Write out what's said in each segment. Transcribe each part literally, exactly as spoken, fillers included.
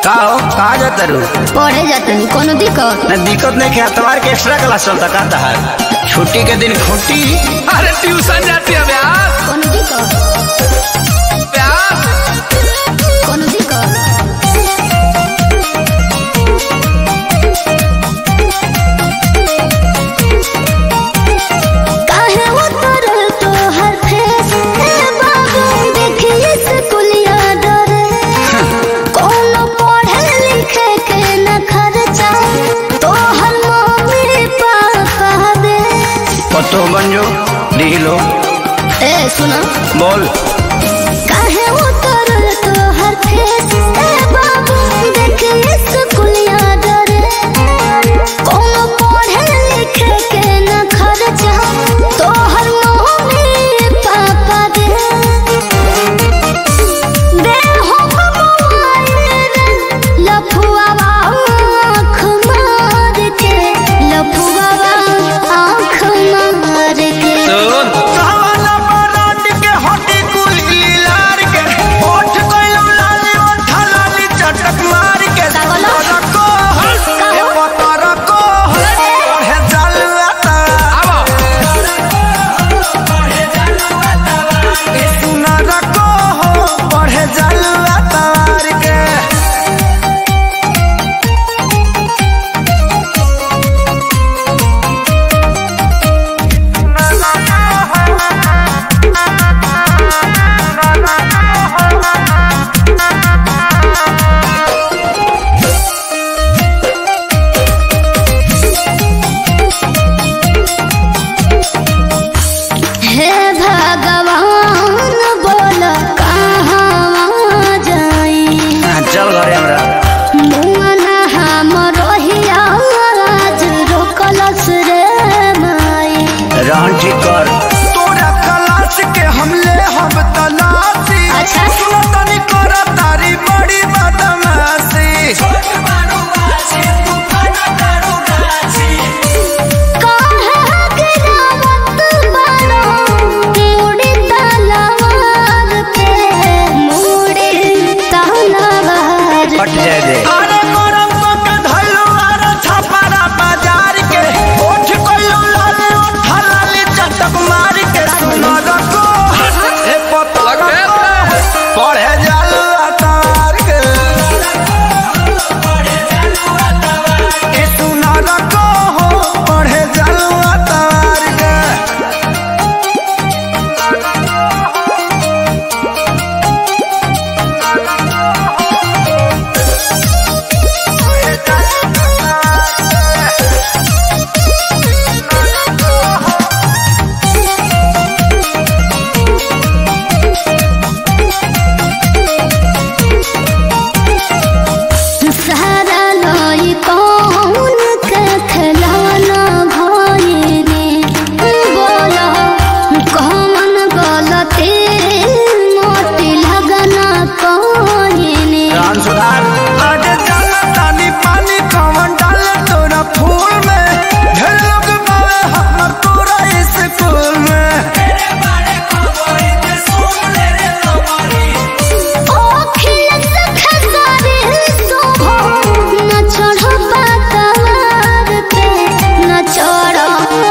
का हो कहाँ जाता रू? पढ़े जाता नहीं कोनो दिक्कत न दिक्कत नहीं के अतवार के एक्स्ट्रा क्लास चलता का तहार छुट्टी के दिन खुटी। अरे ट्यूशन जाती है ब्यास कोनो दिक्कत ब्यास कोनो दिक्कत काहे उतर तो हर फेस ए बाबू देखिए स्कूलिया डरे कोनो पढ़े लिखे के न खर्चा तो हर मम्मी पापा दे पतो बन जो लिख लो। ए सुनो बोल काहे उतर तो हर फेस ए बाबू देखिए स्कूलिया डरे कोनो पढ़े लिखे के न खर्चा तो हर मम्मी पापा दे दे हो मोबाइल लफुआ आँख मार के लफुआ आँख मार के सुन साला बरात के हटी कुली लार के ओठ कोइलो लाली ओठ लाली चटक मार के सागलो। रको ए पता रको पढ़े जलता अब ए सुना रको पढ़े जलता के हे भगवान बोल कहाँ जाई चल घरे हमरा मुआना हम रोहिया आज रोकलस रे माई रहन ठीक कर तोरा क्लास के हमले हम तलाशी अच्छा। सुनो तनी कर तारी बड़ी बदमाशी काहे गिरावत बारो मुड़ी तलवार पे मुड़ी तलवार हट जाए दे अरे गरम पक धइलो अरे छपारा बाजार के ओठ कोइलो लाले ओठ लाले चटक मार के सुनो रखो ए पता लग गया पढ़े जाल तार के ए सुनो रखो पढ़े जाल तार के सारा लोई कौन के खिलौना भइले बोलो कौन गलती मोटी लगना कइने रान सुधार आगे चला तानी पानी कौन डाले तोरा फूल में ढेर लोग बावे हमर तोरा स्कूल में ओखिल से खसारे सोभो न चढ़ो पतवार पे न चढ़ो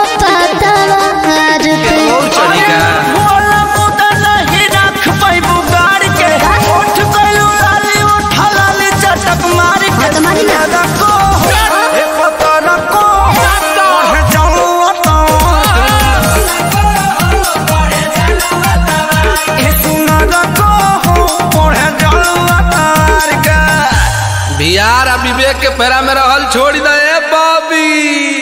पतवार पे चली का बोला मुदा नहीं रख पैबू गाड़ के ओठ कोइलो लाली ओठ लाली चटक मार के तुम्हारी ना। रखो ए पता रखो पढ़ जाऊं तो ए सुना रखो पढ़ जाऊं तार का बिहार आ विवेक के फेरा में रहल छोड़ दे बॉबी।